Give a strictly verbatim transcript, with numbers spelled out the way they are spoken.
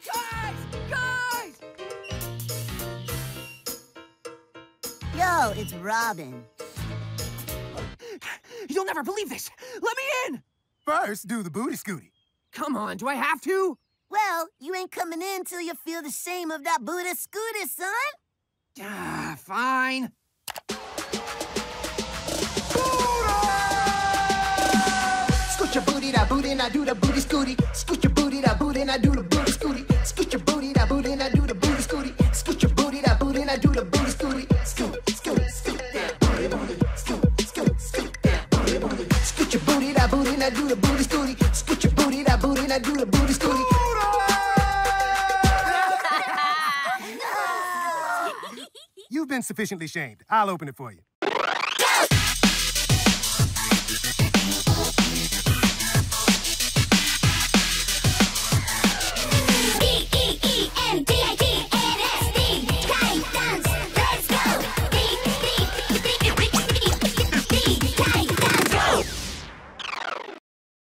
Guys! Guys! Yo, it's Robin. You'll never believe this. Let me in! First, do the booty scooty. Come on, do I have to? Well, you ain't coming in till you feel the shame of that booty scooty, son. Ah, fine. Scoot your booty, that booty, and I do the booty scooty. Scoot your booty, that booty, and I do the booty scooty. Scoot your booty, that booty, and I do the booty scooty. Scoot your booty, that booty, and I do the booty scooty. Scoot, scoot, scoot that booty, booty. Scoot, scoot, scoot that booty, booty. Scoot your booty, that booty, and I do the booty scooty. Scoot your booty, that booty, and I do the booty scooty. You've been sufficiently shamed. I'll open it for you.